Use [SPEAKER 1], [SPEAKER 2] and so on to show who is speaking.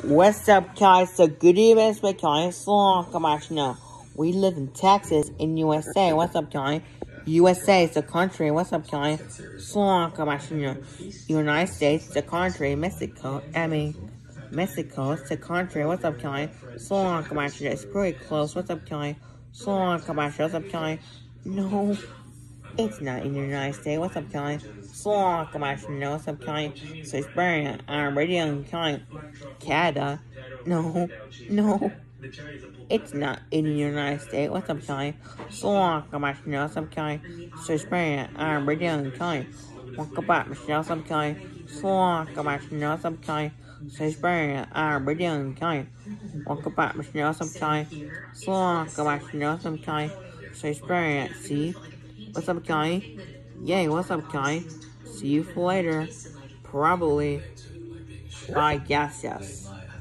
[SPEAKER 1] What's up, guys? So good evening, guys. So long, we live in Texas, in USA. What's up, guys? USA is the country. What's up, guys? So long, United States is the country. Mexico is the country. What's up, guys? So long, it's pretty close. What's up, guys? So long, what's up, guys? No. It's not in the United States. What's up, Kelly? Slow, what's up, Kelly? So it's burning. I'm radio, Kelly. Canada. No. It's not in the United States. What's up, Kelly? Slow, what's up, Kelly? So it's burning. I'm radio, Kelly. Welcome back, Michelle. What's up, Kelly? Slow, what's up, Kelly? So it's burning. I'm radio, Kelly. Welcome back, Michelle. What's up, Kelly? Slow, what's up, Kelly? So it's burning. See? What's up, Kelly? Yay, what's up, Kelly? See you later. Probably. Bye, yes.